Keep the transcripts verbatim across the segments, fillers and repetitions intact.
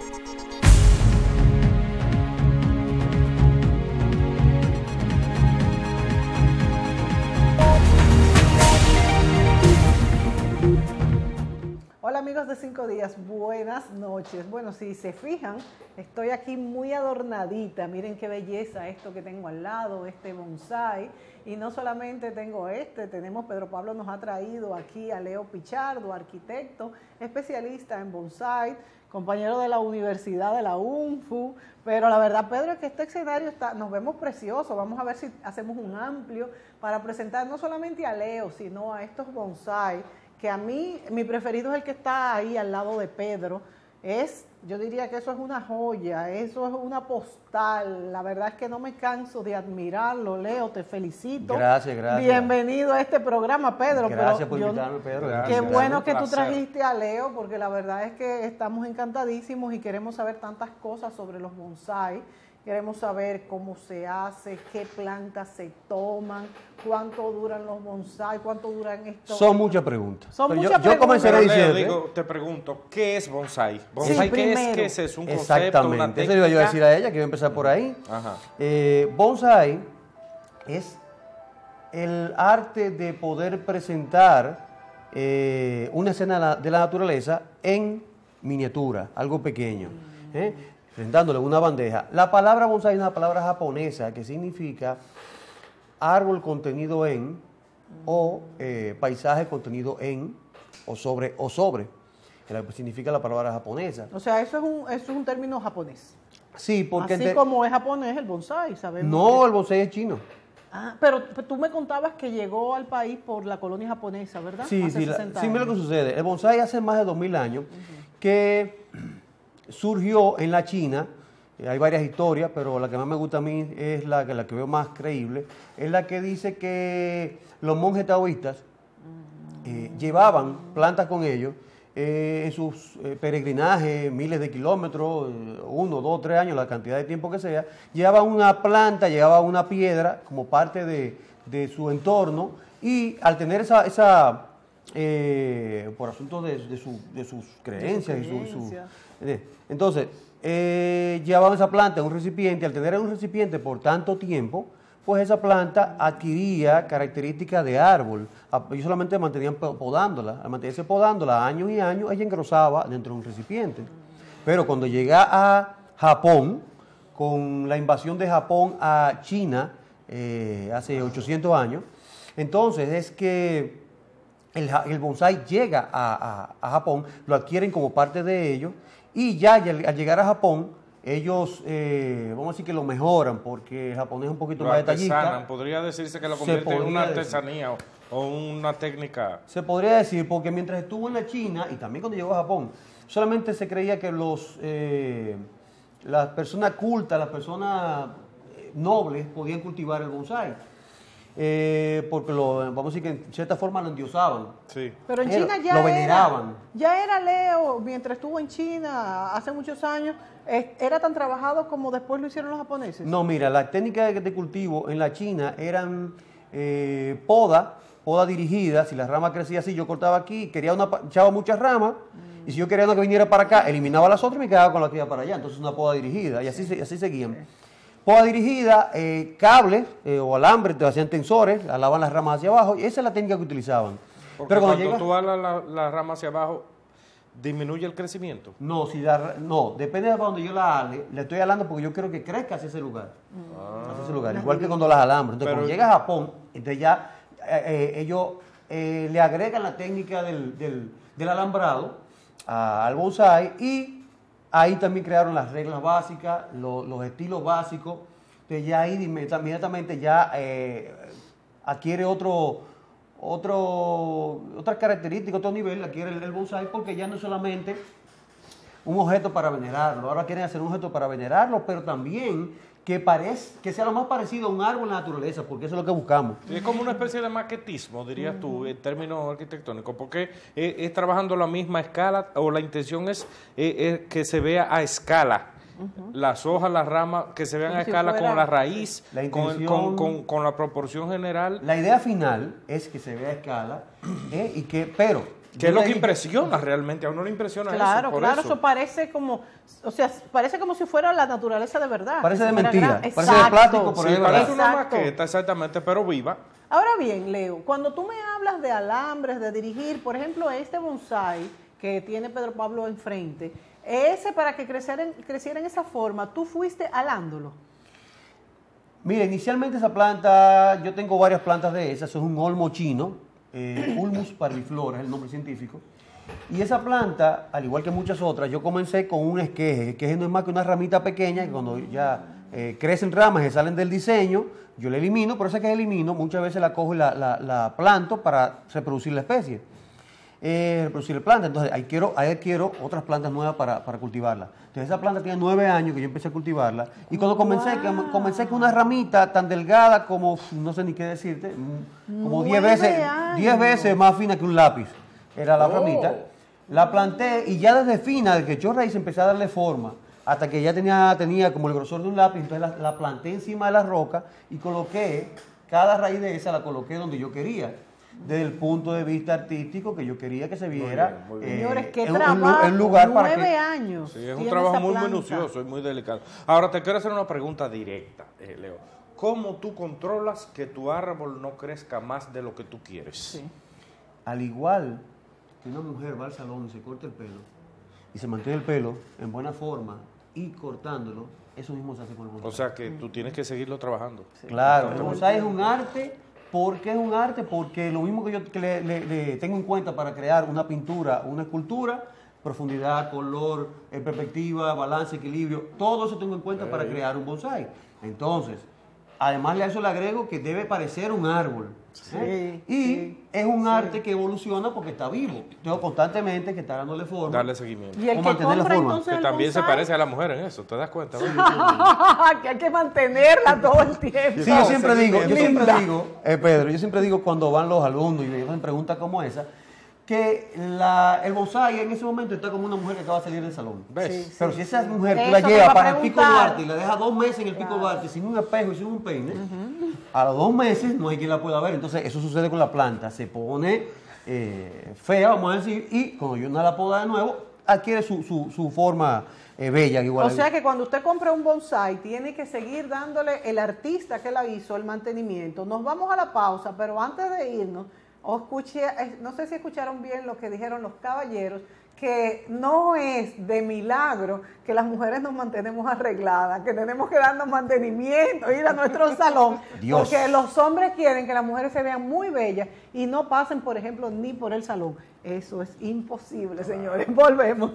Hola amigos de Cinco Días, buenas noches. Bueno, si se fijan, estoy aquí muy adornadita. Miren qué belleza esto que tengo al lado, este bonsai. Y no solamente tengo este, tenemos, Pedro Pablo nos ha traído aquí a Leo Pichardo, arquitecto, especialista en bonsai, compañero de la Universidad de la U N F U. Pero la verdad, Pedro, es que este escenario está, nos vemos precioso. Vamos a ver si hacemos un amplio para presentar no solamente a Leo, sino a estos bonsai, que a mí, mi preferido es el que está ahí al lado de Pedro. Es, yo diría que eso es una joya, eso es una postal. La verdad es que no me canso de admirarlo. Leo, te felicito. Gracias, gracias. Bienvenido a este programa, Pedro. Gracias Pero por yo, invitarme, Pedro. Qué Gracias, bueno que gracias. tú trajiste a Leo, porque la verdad es que estamos encantadísimos y queremos saber tantas cosas sobre los bonsai. Queremos saber cómo se hace, qué plantas se toman, cuánto duran los bonsai, cuánto duran estos. Son muchas preguntas. Son Pero muchas yo, yo preguntas. comencé Pero, diciendo. Leo, digo, te pregunto, ¿qué es bonsai? ¿Bonsai Sí, qué primero. es? ¿Qué es? ¿Es un concepto, Exactamente. una Eso técnica? le iba yo a decir a ella, que iba a empezar por ahí. Ajá. Eh, bonsai es el arte de poder presentar eh, una escena de la, de la naturaleza en miniatura, algo pequeño. ¿eh? Presentándole una bandeja. La palabra bonsai es una palabra japonesa que significa árbol contenido en o eh, paisaje contenido en o sobre o sobre. Que la- significa la palabra japonesa. O sea, eso es un, eso es un término japonés. Sí, porque Así ente- como es japonés el bonsai, sabemos. no, que- el bonsai es chino. Ah, pero pero tú me contabas que llegó al país por la colonia japonesa, ¿verdad? Sí, Hace sí, la- sesenta sí, mira lo que años. sucede. El bonsai hace más de dos mil años que surgió en la China. Eh, Hay varias historias, pero la que más me gusta a mí es la que, la que veo más creíble. Es la que dice que los monjes taoístas eh, llevaban plantas con ellos eh, en sus eh, peregrinajes, miles de kilómetros, eh, uno, dos, tres años, la cantidad de tiempo que sea, llevaban una planta, llevaban una piedra como parte de, de su entorno y al tener esa, esa eh, por asuntos de, de su- de sus creencias, y su- y su- creencias. eh, entonces, eh, llevaban esa planta en un recipiente, al tener en un recipiente por tanto tiempo, pues esa planta adquiría características de árbol. A- Ellos solamente mantenían po- podándola, al mantenerse podándola años y años, ella engrosaba dentro de un recipiente. Pero cuando llega a Japón, con la invasión de Japón a China, eh, hace ochocientos años, entonces es que el, ja- el bonsai llega a, a- a Japón, lo adquieren como parte de ellos, y ya al al llegar a Japón, ellos, eh, vamos a decir que lo mejoran, porque el japonés es un poquito Lo más artesanan. detallista. Podría decirse que lo Se convierte en podría una decir. artesanía o, o una técnica. Se podría decir, porque mientras estuvo en la China, y también cuando llegó a Japón, solamente se creía que los eh, las personas cultas, las personas eh, nobles, podían cultivar el bonsai. Eh, porque lo, vamos a decir que en cierta forma lo endiosaban. Sí. Pero en Pero China ya lo era, veneraban. ya era Leo, mientras estuvo en China hace muchos años, eh, era tan trabajado como después lo hicieron los japoneses. No, mira, las técnicas de, de cultivo en la China eran eh, poda, poda dirigida. Si la rama crecía así, yo cortaba aquí, quería una, pa- echaba muchas ramas, y si yo quería una que viniera para acá, eliminaba las otras y me quedaba con la que iba para allá. Entonces una poda dirigida, y así, se- así seguían. Poda dirigida, eh, cables eh, o alambre, te hacían tensores, alaban las ramas hacia abajo, y esa es la técnica que utilizaban. Porque Pero cuando, cuando llega... tú alas la, la rama hacia abajo, disminuye el crecimiento. No, si la ra- no, depende de para donde yo la ale, le estoy alando porque yo quiero que crezca hacia ese lugar. Hacia ese lugar, igual que cuando las alambro. Entonces, Pero- cuando llega a Japón, entonces ya eh, eh, ellos eh, le agregan la técnica del, del- del alambrado a- al bonsai, y ahí también crearon las reglas básicas, lo- los estilos básicos. Entonces ya ahí inmediata- inmediatamente ya eh, adquiere otro, otro, otras características, otro nivel, adquiere el, el bonsai, porque ya no es solamente un objeto para venerarlo, ahora quieren hacer un objeto para venerarlo, pero también que, parez, que sea lo más parecido a un árbol en la naturaleza, porque eso es lo que buscamos. Es como una especie de maquetismo, dirías tú, en términos arquitectónicos, porque es, es trabajando la misma escala, o la intención es, es- es que se vea a escala. Las hojas, las ramas, que se vean Como a si escala fuera- con la raíz, La con, intención- con- con- con la proporción general. La idea final es que se vea a escala, ¿eh? y que, pero Que es lo que impresiona realmente, a uno le impresiona claro, eso. Por claro, eso. eso parece como, o sea, parece como si fuera la naturaleza de verdad. Parece de Si fuera mentira, gran- parece de Exacto. plástico, pero Sí, es de parece verdad. una Exacto. maqueta, exactamente, pero viva. Ahora bien, Leo, cuando tú me hablas de alambres, de dirigir, por ejemplo, este bonsai que tiene Pedro Pablo enfrente, ese para que creciera en, creciera en esa forma, ¿tú fuiste alándolo? Mira, inicialmente esa planta, yo tengo varias plantas de esas, es un olmo chino, eh, Ulmus parviflora es el nombre científico. Y esa planta, al igual que muchas otras, yo comencé con un esqueje. El esqueje no es más que una ramita pequeña que cuando ya eh, crecen ramas que salen del diseño, yo la elimino, por eso es que elimino, muchas veces la cojo y la, la, la planto para reproducir la especie. Eh, reproducir la planta, entonces ahí quiero, ahí quiero otras plantas nuevas para, para cultivarla. Entonces esa planta tiene nueve años que yo empecé a cultivarla y cuando comencé, Wow. que, comencé con una ramita tan delgada como, no sé ni qué decirte, como diez Nueve veces, años. diez veces más fina que un lápiz, era la Oh. ramita. La planté y ya desde fina, desde que echó raíz, empecé a darle forma, hasta que ya tenía, tenía como el grosor de un lápiz, entonces la, la planté encima de la roca y coloqué, cada raíz de esa la coloqué donde yo quería, desde el punto de vista artístico que yo quería que se viera. bien, muy eh, Señores, qué en un- trabajo, en un lugar para nueve que... años. Sí, es un tiene trabajo esa muy planta. minucioso y muy delicado. Ahora te quiero hacer una pregunta directa, eh, Leo. ¿Cómo tú controlas que tu árbol no crezca más de lo que tú quieres? Sí. Al igual que una mujer va al salón y se corta el pelo, y se mantiene el pelo en buena forma y cortándolo, eso mismo se hace con el bonsai. O sea que tú tienes que seguirlo trabajando. Claro, el bonsai es un arte. ¿Por qué es un arte? Porque lo mismo que yo que le, le- le tengo en cuenta para crear una pintura, una escultura, profundidad, color, eh, perspectiva, balance, equilibrio, todo eso tengo en cuenta para crear un bonsai. Entonces, además a eso le agrego que debe parecer un árbol. ¿eh? Sí, y sí, es un arte que evoluciona porque está vivo. Tengo constantemente que estar dándole forma. Darle seguimiento. Y el O que mantener la compra forma. entonces Que el también se bonsai, parece a la mujer en eso, ¿te das cuenta? ¿verdad? que hay que mantenerla todo el tiempo. Sí, yo siempre digo, yo siempre Linda. digo, eh, Pedro, yo siempre digo cuando van los alumnos y me hacen preguntas como esa, que la, el bonsai en ese momento está como una mujer que acaba de salir del salón. ¿Ves? Sí, sí. Pero si esa mujer tú Eso la te llevas iba a para el Pico preguntar. Duarte y la dejas dos meses en el Pico Duarte sin un espejo y sin un peine, a los dos meses no hay quien la pueda ver. Entonces eso sucede con la planta, se pone eh, fea, vamos a decir, y cuando yo no la poda de nuevo, adquiere su, su, su forma eh, bella. Igual. O sea que cuando usted compra un bonsai, tiene que seguir dándole el artista que la hizo el mantenimiento. Nos vamos a la pausa, pero antes de irnos, o escuché, eh, no sé si escucharon bien lo que dijeron los caballeros, que no es de milagro que las mujeres nos mantenemos arregladas, que tenemos que darnos mantenimiento, ir a nuestro salón, Dios. porque los hombres quieren que las mujeres se vean muy bellas y no pasen, por ejemplo, ni por el salón. Eso es imposible, señores. Volvemos.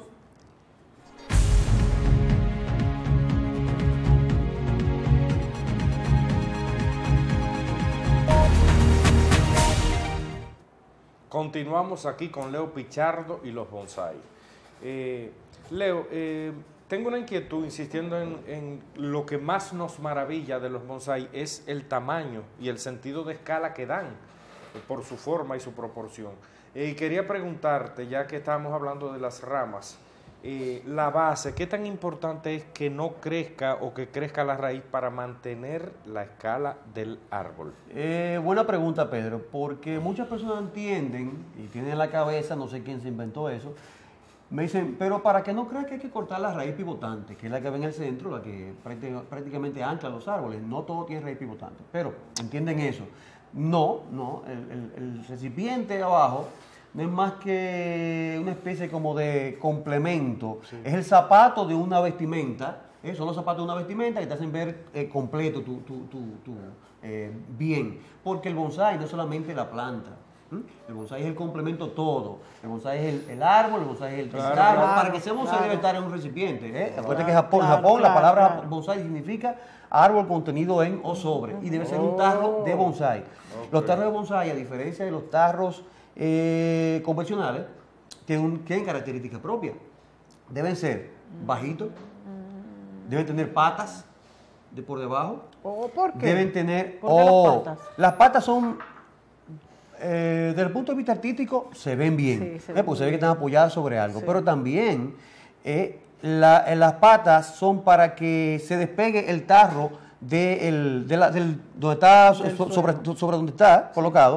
Continuamos aquí con Leo Pichardo y los bonsai. Eh, Leo, eh, tengo una inquietud insistiendo en, en lo que más nos maravilla de los bonsai es el tamaño y el sentido de escala que dan eh, por su forma y su proporción. Eh, y quería preguntarte, ya que estábamos hablando de las ramas, eh, la base, ¿qué tan importante es que no crezca o que crezca la raíz para mantener la escala del árbol? Eh, buena pregunta, Pedro, porque muchas personas entienden y tienen en la cabeza, no sé quién se inventó eso, me dicen, pero para que no creas que hay que cortar la raíz pivotante, que es la que ve en el centro, la que prácti- prácticamente ancla los árboles. No todo tiene raíz pivotante, pero entienden eso. No, no, el, el- el recipiente de abajo no es más que una especie como de complemento. Es el zapato de una vestimenta, ¿eh? Son los zapatos de una vestimenta que te hacen ver eh, completo, tu, tu, tu, tu, eh, bien. Porque el bonsai no es solamente la planta. ¿m? El bonsai es el complemento todo. El bonsai es el, el árbol, el bonsai es el Claro, tronco. claro, Para que sea bonsai claro. debe estar en un recipiente. ¿eh? Acuérdate que Claro, Japón, claro, Japón la claro, palabra claro. bonsai significa árbol contenido en o sobre. Y debe ser un tarro de bonsai. Los tarros de bonsai, a diferencia de los tarros eh, convencionales, tienen, un- tienen características propias. Deben ser bajitos, deben tener patas de por debajo, ¿O por qué? deben tener... ¿Por qué las oh, patas? las patas son, eh, desde el punto de vista artístico, se ven bien, Sí, se ¿eh? ven porque se ve bien. que están apoyadas sobre algo, Sí. pero también eh, la- eh, las patas son para que se despegue el tarro de, el- de la- del, donde está, Del so- suelo. sobre, sobre donde está colocado,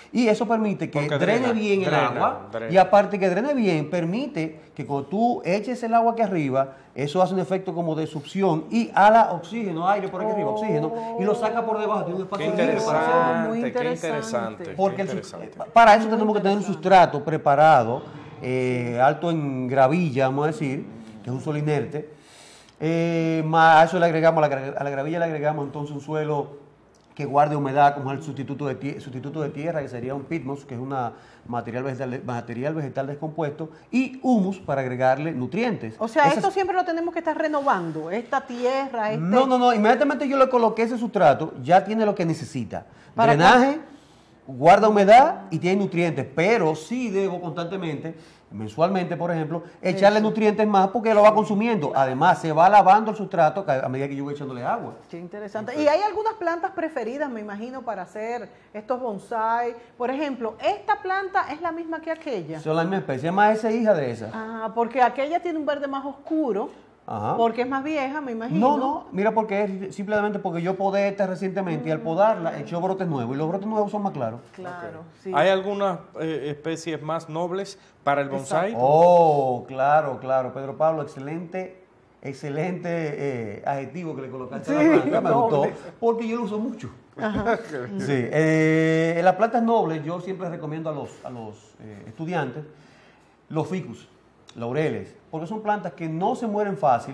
Y eso permite que Porque drene drena, bien drena, el agua. drena. Y aparte que drene bien, permite que cuando tú eches el agua aquí arriba, eso hace un efecto como de succión y ala oxígeno, aire por aquí arriba, oxígeno, y lo saca por debajo. Tiene un Qué espacio libre para hacerlo. interesante, Muy qué interesante. interesante. Porque qué el sus- interesante. eh, para eso tenemos que tener un sustrato preparado, eh, alto en gravilla, vamos a decir, que es un suelo inerte. Eh, más a eso le agregamos, a la, gra- a la gravilla le agregamos entonces un suelo que guarde humedad, como es el sustituto de, tie- sustituto de tierra, que sería un pitmos, que es un material vegetal, material vegetal descompuesto, y humus para agregarle nutrientes. O sea, Esas- esto siempre lo tenemos que estar renovando, esta tierra, este... No, no, no, inmediatamente yo le coloqué ese sustrato, ya tiene lo que necesita. ¿Para Drenaje, guarda humedad y tiene nutrientes, pero sí debo constantemente, mensualmente por ejemplo, echarle Eso. nutrientes más porque lo va consumiendo. Además, se va lavando el sustrato a medida que yo voy echándole agua. Qué interesante. Y hay algunas plantas preferidas, me imagino, para hacer estos bonsai. Por ejemplo, esta planta es la misma que aquella. Son la misma especie, más esa hija de esa. Ah, porque aquella tiene un verde más oscuro, Ajá. porque es más vieja, me imagino. No, no, mira porque es simplemente porque yo podé esta recientemente y al podarla echó brotes nuevos y los brotes nuevos son más claros. Claro, sí. ¿Hay algunas eh, especies más nobles para el bonsai? Oh, claro, claro, Pedro Pablo, excelente, excelente eh, adjetivo que le colocaste a Sí, la planta, me gustó, noble. porque yo lo uso mucho. Sí, eh, en las plantas nobles yo siempre recomiendo a los, a los eh, estudiantes los ficus, laureles, porque son plantas que no se mueren fácil.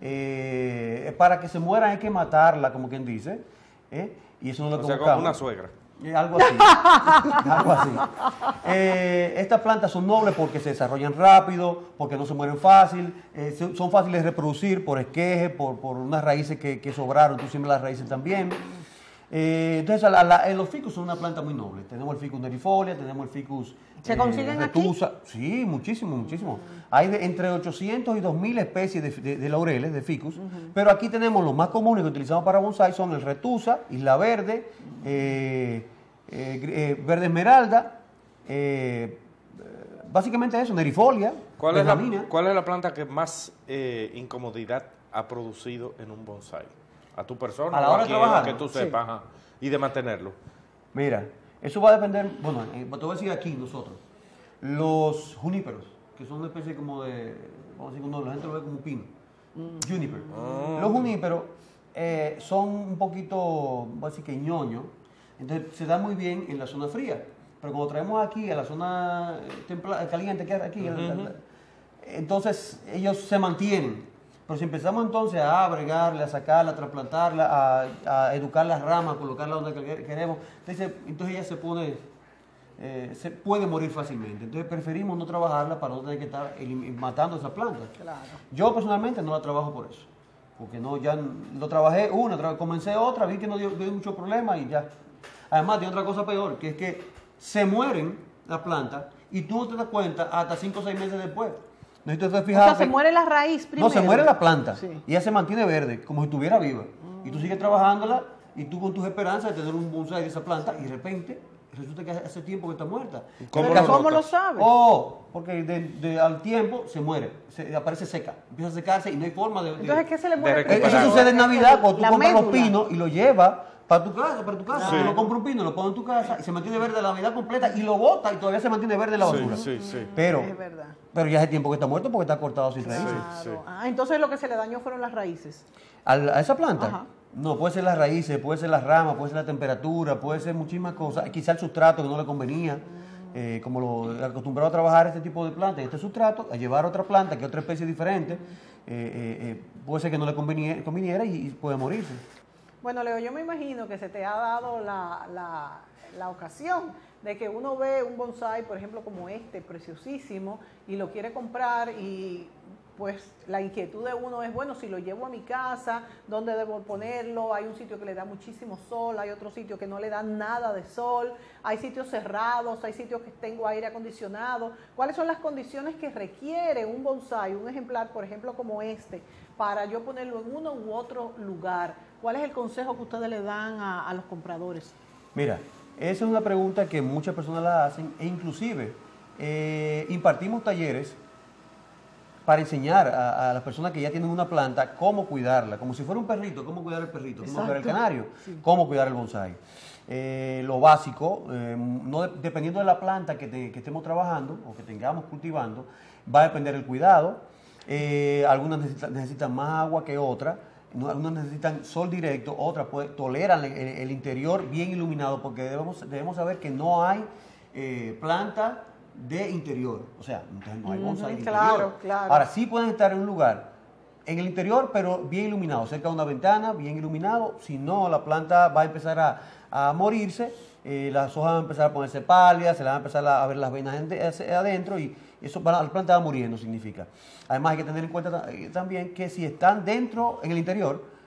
Eh, para que se mueran hay que matarla, como quien dice, ¿eh? Y eso no lo O sea, como colocamos. una suegra. Eh, Algo así. algo así. Eh, estas plantas son nobles porque se desarrollan rápido, porque no se mueren fácil, eh, son son fáciles de reproducir por esqueje, por, por unas raíces que, que sobraron, tú siembras las raíces también. Eh, entonces, a la- la- eh, los ficus son una planta muy noble. Tenemos el ficus nerifolia, tenemos el ficus ¿Se consiguen aquí? retusa. Sí, muchísimo, muchísimo. Hay de- entre ochocientos y dos mil especies de, de- de laureles, de ficus, pero aquí tenemos los más comunes que utilizamos para bonsai, son el retusa, isla verde, eh, eh, gr- eh, verde esmeralda, eh, eh, básicamente eso, nerifolia, ¿Cuál es, la, benjamina. ¿Cuál es la planta que más eh, incomodidad ha producido en un bonsai? ¿A tu persona? A la o hora de quien- trabajar, Que ¿no? tú Sí. sepas, ajá, y de mantenerlo. Mira, eso va a depender, bueno, eh, te voy a decir aquí nosotros, los juníperos, que son una especie como de, vamos a decir, cuando la gente lo ve como un pino, juniper. Los juníperos eh, son un poquito, voy a decir que ñoño, entonces se da muy bien en la zona fría, pero cuando traemos aquí a la zona eh, templa- caliente que hay aquí, el- el- entonces ellos se mantienen. Pero si empezamos entonces a bregarle, a sacarla, a trasplantarla, a, a educar las ramas, a colocarla donde que- queremos, entonces, entonces ella se pone, eh, se puede morir fácilmente. Entonces preferimos no trabajarla para no tener que estar elim- matando esa planta. Claro. Yo personalmente no la trabajo por eso, porque no, ya lo trabajé una, tra- comencé otra, vi que no dio, dio mucho problema y ya. Además, tiene otra cosa peor, que es que se mueren las plantas y tú no te das cuenta hasta cinco o seis meses después. No sé si tú te O fijas sea, se que- muere la raíz primero. no, se muere la planta Sí. y ella se mantiene verde, como si estuviera viva. Y tú sigues trabajándola y tú con tus esperanzas de tener un bonsai de esa planta y de repente resulta que hace tiempo que está muerta. ¿Cómo En el Pero lo caso- ¿cómo lo notas? sabes? Oh, porque de, de- al tiempo se muere, se, aparece seca, empieza a secarse y no hay forma de... de- Entonces, ¿qué se le muere? de Eh, Eso recuperar. sucede en Navidad cuando tú La compras los médula. pinos y lo llevas para tu casa, para tu casa. Sí. Tú lo compras un pino, lo pones en tu casa y se mantiene verde la Navidad completa y lo botas y todavía se mantiene verde la Sí, basura. sí, sí. Pero, Es verdad. pero ya hace tiempo que está muerto porque está cortado sin raíces. Claro. sí. Ah, entonces lo que se le dañó fueron las raíces. ¿Al- ¿A esa planta? Ajá. No, puede ser las raíces, puede ser las ramas, puede ser la temperatura, puede ser muchísimas cosas. Quizá el sustrato que no le convenía, eh, como lo acostumbrado a trabajar este tipo de plantas, este sustrato, a llevar otra planta, que otra especie diferente, eh, eh, eh, puede ser que no le conveniera, conviniera y, y puede morirse. Bueno, Leo, yo me imagino que se te ha dado la, la, la ocasión de que uno ve un bonsai, por ejemplo, como este, preciosísimo, y lo quiere comprar y pues la inquietud de uno es, bueno, si lo llevo a mi casa, ¿dónde debo ponerlo? Hay un sitio que le da muchísimo sol, hay otro sitio que no le da nada de sol, hay sitios cerrados, hay sitios que tengo aire acondicionado. ¿Cuáles son las condiciones que requiere un bonsai, un ejemplar, por ejemplo, como este, para yo ponerlo en uno u otro lugar? ¿Cuál es el consejo que ustedes le dan a, a los compradores? Mira, esa es una pregunta que muchas personas la hacen e inclusive eh, impartimos talleres para enseñar a, a las personas que ya tienen una planta cómo cuidarla, como si fuera un perrito, cómo cuidar el perrito, cómo cuidar el canario, sí. cómo cuidar el bonsái. Eh, lo básico, eh, no de, dependiendo de la planta que, te, que estemos trabajando o que tengamos cultivando, va a depender el cuidado. Eh, algunas necesitan, necesitan más agua que otras, no, algunas necesitan sol directo, otras puede, toleran el, el interior bien iluminado, porque debemos, debemos saber que no hay eh, planta de interior, o sea, entonces no hay bonsái de claro, interior. Claro. Ahora sí pueden estar en un lugar en el interior, pero bien iluminado, cerca de una ventana, bien iluminado. Si no, la planta va a empezar a, a morirse, eh, las hojas van a empezar a ponerse pálidas, se le van a empezar a ver las venas adentro y eso va, la planta va muriendo, significa. Además hay que tener en cuenta también que si están dentro, en el interior,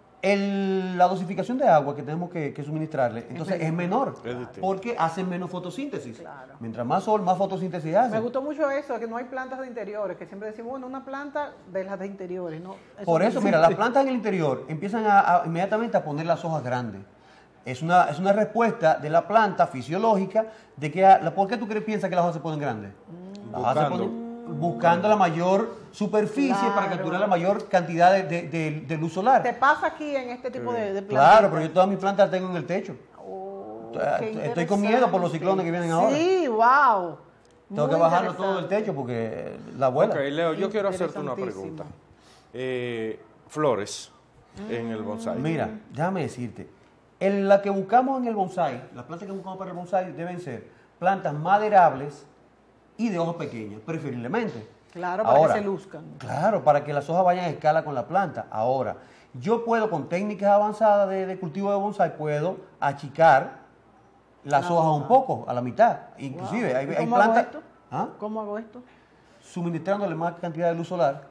el, la dosificación de agua que tenemos que, que suministrarle, entonces es, es menor, es porque hacen menos fotosíntesis. Claro. Mientras más sol, más fotosíntesis hace. Me gustó mucho eso, que no hay plantas de interiores, que siempre decimos, bueno, una planta de las de interiores. ¿No? Eso Por eso, no mira, las plantas en el interior empiezan a, a, inmediatamente a poner las hojas grandes. Es una, es una respuesta de la planta fisiológica de que, a, ¿por qué tú crees, piensas que las hojas se ponen grandes? Mm. Las hojas se ponen buscando la mayor superficie claro. para capturar la mayor cantidad de, de, de, de luz solar. ¿Te pasa aquí en este tipo de, de plantas? Claro, pero yo todas mis plantas las tengo en el techo. Oh, Estoy con miedo por los ciclones que vienen sí, ahora. Sí, wow. Tengo que bajarlo todo del techo porque la abuela. Ok, Leo, yo quiero hacerte una pregunta. Eh, flores mm. en el bonsái. Mira, déjame decirte. En la que buscamos en el bonsái, las plantas que buscamos para el bonsái deben ser plantas maderables y de hojas pequeñas, preferiblemente. Claro, para Ahora, que se luzcan. Claro, para que las hojas vayan a escala con la planta. Ahora, yo puedo con técnicas avanzadas de, de cultivo de bonsái, puedo achicar las no, hojas no. un poco, a la mitad. Inclusive, wow. hay, hay ¿Cómo plantas... Hago esto? ¿Ah? ¿Cómo hago esto? Suministrándole más cantidad de luz solar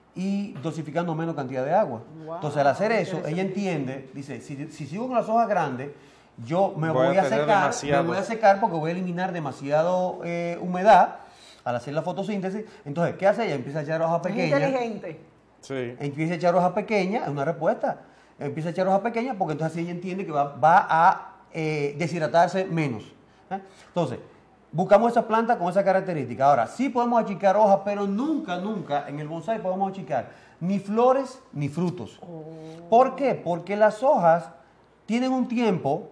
y dosificando menos cantidad de agua. Wow, Entonces, al hacer eso, ella entiende, dice, si, si sigo con las hojas grandes, yo me voy, voy a, a secar, demasiado. me voy a secar porque voy a eliminar demasiado eh, humedad al hacer la fotosíntesis. Entonces, ¿qué hace ella? Empieza a echar hojas pequeñas. Es inteligente. Sí. Empieza a echar hojas pequeñas, es una respuesta. Empieza a echar hojas pequeñas porque entonces así ella entiende que va, va a eh, deshidratarse menos. ¿eh? Entonces, buscamos esa planta con esa característica. Ahora, sí podemos achicar hojas, pero nunca, nunca en el bonsái podemos achicar ni flores ni frutos. Oh. ¿Por qué? Porque las hojas tienen un tiempo...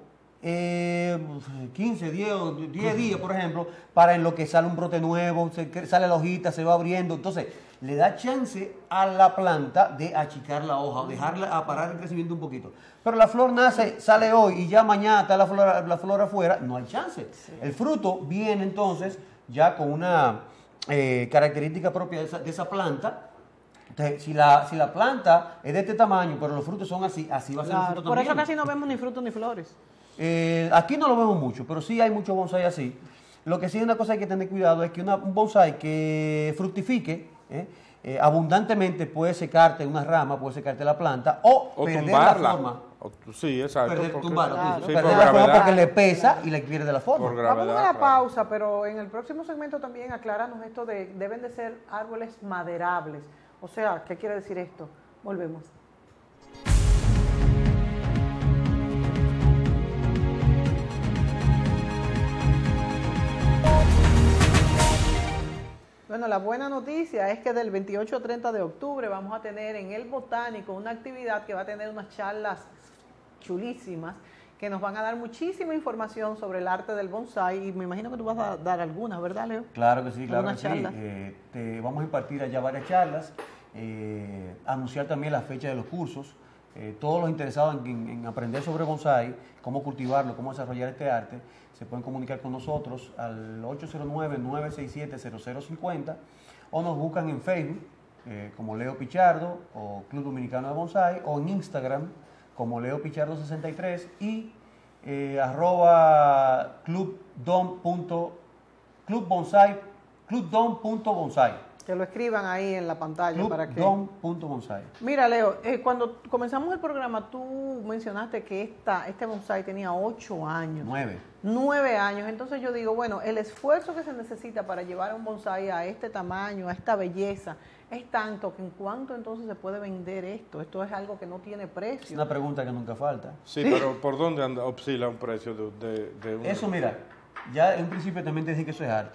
Eh, quince, diez, diez días, por ejemplo, para en lo que sale un brote nuevo, se, sale la hojita, se va abriendo. Entonces, le da chance a la planta de achicar la hoja, o dejarla a parar el crecimiento un poquito. Pero la flor nace, sale hoy y ya mañana está la flor, la flor afuera, no hay chance. Sí. El fruto viene entonces ya con una eh, característica propia de esa, de esa planta. Entonces, si la, si la planta es de este tamaño, pero los frutos son así, así va a ser claro, el fruto por también. Por eso casi no vemos ni frutos ni flores. Eh, aquí no lo vemos mucho, pero sí hay muchos bonsái así. Lo que sí es una cosa que hay que tener cuidado es que una, un bonsái que fructifique eh, eh, abundantemente puede secarte una rama, puede secarte la planta o, o perder tumbarla. la forma. O, sí, exacto. Perder, porque, tumbarla, claro. sí, sí, perder por la gravedad, forma porque le pesa y le pierde la forma. Por gravedad, Vamos a la claro. pausa, pero en el próximo segmento también acláranos esto de deben de ser árboles maderables. O sea, ¿qué quiere decir esto? Volvemos. Bueno, la buena noticia es que del veintiocho al treinta de octubre vamos a tener en el Botánico una actividad que va a tener unas charlas chulísimas que nos van a dar muchísima información sobre el arte del bonsái y me imagino que tú vas a dar algunas, ¿verdad, Leo? Claro que sí, claro que sí. Charlas. Eh, te vamos a impartir allá varias charlas, eh, anunciar también la fecha de los cursos. Eh, todos los interesados en, en, en aprender sobre bonsái, cómo cultivarlo, cómo desarrollar este arte, se pueden comunicar con nosotros al ocho cero nueve, nueve seis siete, cero cero cinco cero o nos buscan en Facebook eh, como Leo Pichardo o Club Dominicano de Bonsái o en Instagram como Leo Pichardo sesenta y tres y eh, arroba clubdom punto clubbonsai clubdom punto bonsai. Que lo escriban ahí en la pantalla Club para que... Dom punto bonsai. Mira, Leo, eh, cuando comenzamos el programa, tú mencionaste que esta, este bonsái tenía ocho años. Nueve. Nueve años. Entonces yo digo, bueno, el esfuerzo que se necesita para llevar a un bonsái a este tamaño, a esta belleza, es tanto que en cuánto entonces se puede vender esto. Esto es algo que no tiene precio. Es una pregunta que nunca falta. Sí, ¿Sí? Pero ¿por dónde anda, oscila un precio de, de, de un... Eso, mira, ya en un principio también te dije que eso es arte.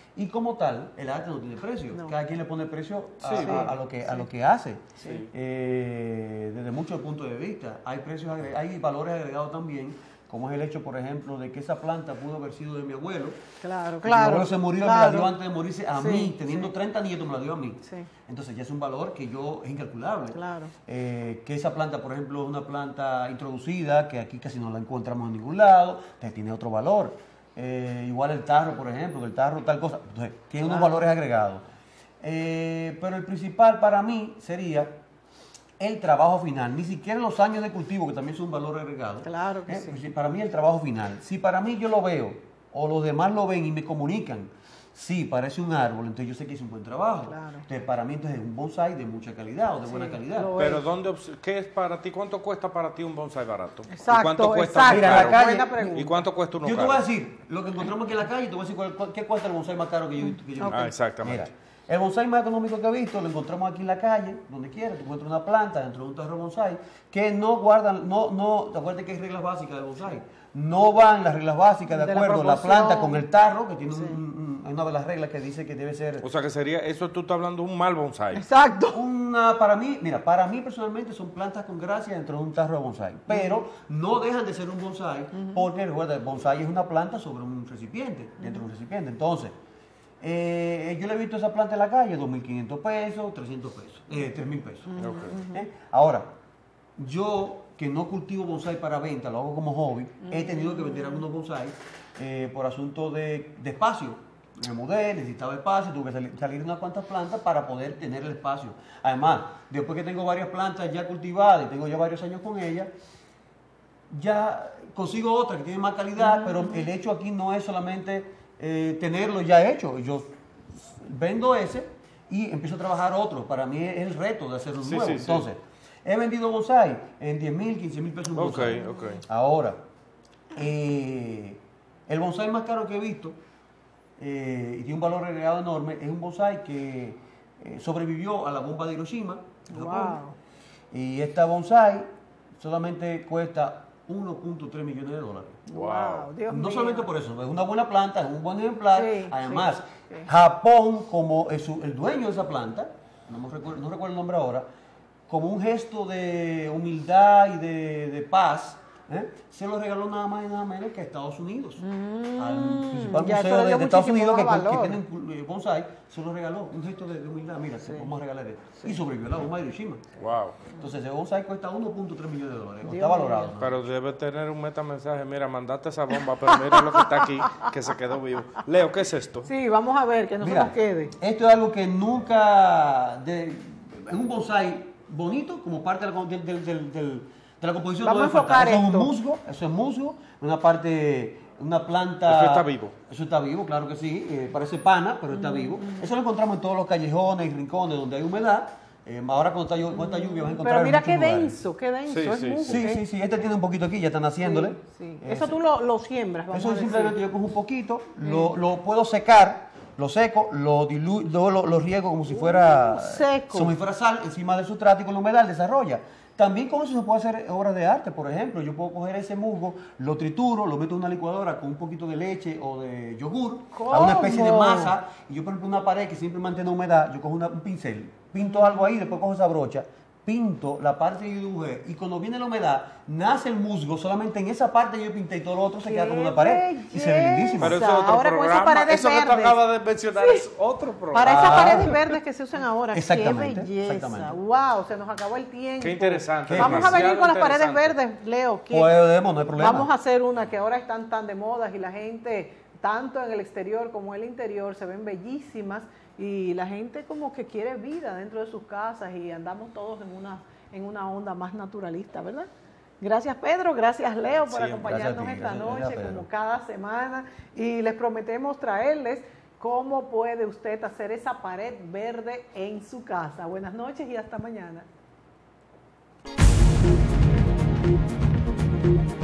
Y como tal, el arte no tiene precio. No. Cada quien le pone precio a, Sí. a- a lo, que, a lo que hace. Sí. Eh, desde muchos puntos de vista. Hay precios agre- hay valores agregados también, como es el hecho, por ejemplo, de que esa planta pudo haber sido de mi abuelo. Claro, Mi claro. abuelo se murió, claro. me la dio antes de morirse a Sí, mí, teniendo sí. treinta nietos, me la dio a mí. Sí. Entonces ya es un valor que yo es incalculable. Claro. Eh, que esa planta, por ejemplo, es una planta introducida, que aquí casi no la encontramos en ningún lado, entonces tiene otro valor. Eh, igual el tarro, por ejemplo, el tarro tal cosa, entonces tiene unos Claro. valores agregados. Eh, pero el principal para mí sería el trabajo final, ni siquiera los años de cultivo, que también son un valor agregado. Claro que Eh, sí. pues, para mí el trabajo final. Si para mí yo lo veo, o los demás lo ven y me comunican, sí, parece un árbol, entonces yo sé que es un buen trabajo. Claro. Entonces para mí entonces es un bonsái de mucha calidad o de Sí, buena calidad. lo Pero es. ¿dónde, obs- ¿qué es para ti? ¿Cuánto cuesta para ti un bonsai barato? Exacto, ¿Y cuánto cuesta exacto. uno Mira, en la caro? calle- Buena pregunta. ¿Y cuánto cuesta uno Yo te caro? voy a decir, lo que encontramos aquí en la calle, te voy a decir cuál, cuál- qué cuesta el bonsái más caro que yo, que yo he Ah, visto. exactamente. Mira, el bonsái más económico que he visto lo encontramos aquí en la calle, donde quiera, te encuentras una planta dentro de un tarro bonsái, que no guardan, no, no, te acuerdas que hay reglas básicas del bonsái. No van las reglas básicas de De la acuerdo la, proporción. planta con el tarro, que tiene Sí. un- un- una de las reglas que dice que debe ser O sea que sería, eso tú estás hablando de un mal bonsai. Exacto. una, para mí, mira, para mí personalmente son plantas con gracia dentro de un tarro de bonsái, pero no dejan de ser un bonsái, porque recuerda, el bonsái es una planta sobre un recipiente, dentro de un recipiente. Entonces, eh, yo le he visto esa planta en la calle, dos mil quinientos pesos, trescientos pesos, eh, tres mil pesos. Ok. ¿Eh? Ahora, yo que no cultivo bonsái para venta, lo hago como hobby, he tenido que vender algunos bonsái eh, por asunto de, de espacio. Me mudé, necesitaba espacio, tuve que salir, salir de unas cuantas plantas para poder tener el espacio. Además, después que tengo varias plantas ya cultivadas y tengo ya varios años con ellas, ya consigo otra que tiene más calidad, pero el hecho aquí no es solamente eh, tenerlo ya hecho. Yo vendo ese y empiezo a trabajar otro. Para mí es el reto de hacer un Sí, nuevo. sí, sí. Entonces, he vendido bonsái en diez mil, quince mil pesos un Ok, bonsái. ok. Ahora, eh, el bonsái más caro que he visto eh, y tiene un valor agregado enorme es un bonsái que eh, sobrevivió a la bomba de Hiroshima. en Japón. Wow. Y esta bonsái solamente cuesta uno punto tres millones de dólares. Wow. Dios No mío. solamente por eso, es una buena planta, es un buen ejemplar. Sí, Además, sí, sí. Japón, como el, su- el dueño de esa planta, no, me recuerdo, no recuerdo el nombre ahora, como un gesto de humildad y de, de paz, ¿eh? se lo regaló nada más y nada menos que a Estados Unidos. al principal Mm, ya, eso museo le de, dio de Estados muchísimo Unidos que, más que valor. tienen eh, bonsái, se lo regaló, un gesto de, de humildad. Mira, te vamos a regalar esto. Y sobrevivió a la bomba de Hiroshima. Wow. Entonces, ese bonsái cuesta uno punto tres millones de dólares. Dios Está valorado. mío. ¿no? Pero debe tener un metamensaje. Mira, mandaste esa bomba, pero mira lo que está aquí, que se quedó vivo. Leo, ¿qué es esto? Sí, vamos a ver, que no se Mira, nos quede. esto es algo que nunca, de, es un bonsái bonito como parte de la, del- del- del- del- de la composición. Vamos no a debe faltar. enfocar Eso es esto. un musgo, eso es musgo, una parte, una planta. Eso está vivo. Eso está vivo, claro que sí, eh, parece pana, pero está vivo. Eso lo encontramos en todos los callejones y rincones donde hay humedad. Eh, ahora con esta, llu- con esta lluvia vas a encontrar Pero en mira muchos qué lugares. denso, qué denso, Sí, es sí, musgo, Sí, ¿eh? sí, sí, este tiene un poquito aquí, ya están haciéndole. Sí. Eh, Eso tú lo, lo siembras, vamos Eso a decir. simplemente yo cojo un poquito, lo, lo puedo secar, lo seco, lo dilu luego lo, lo riego como si fuera Uh, seco. como si fuera sal encima del sustrato y con la humedad desarrolla. También con eso se puede hacer obras de arte, por ejemplo, yo puedo coger ese musgo, lo trituro, lo meto en una licuadora con un poquito de leche o de yogur, a una especie de ¿Cómo? masa, y yo por ejemplo una pared que siempre mantiene humedad, yo cojo una- un pincel, pinto algo ahí, después cojo esa brocha, pinto la parte que yo dibujé y cuando viene la humedad nace el musgo solamente en esa parte que yo pinté y todo lo otro se queda como una pared y se ve lindísimo. Pero eso es otro Ahora con esas programa. paredes Eso que tú verdes. acabas de mencionar es otro programa. Para esas Ah. paredes verdes que se usan ahora, qué Exactamente, belleza. exactamente. Wow, se nos acabó el tiempo. Qué interesante. Qué Vamos a demasiado venir con las paredes interesante. verdes, Leo. ¿quién? Podemos, no hay problema. Vamos a hacer una que ahora están tan de moda y la gente, tanto en el exterior como en el interior, se ven bellísimas y la gente como que quiere vida dentro de sus casas y andamos todos en una, en una onda más naturalista, ¿verdad? Gracias Pedro, gracias Leo por Siempre. acompañarnos Gracias a ti, esta gracias, noche gracias, Pedro. como cada semana y les prometemos traerles cómo puede usted hacer esa pared verde en su casa. Buenas noches y hasta mañana.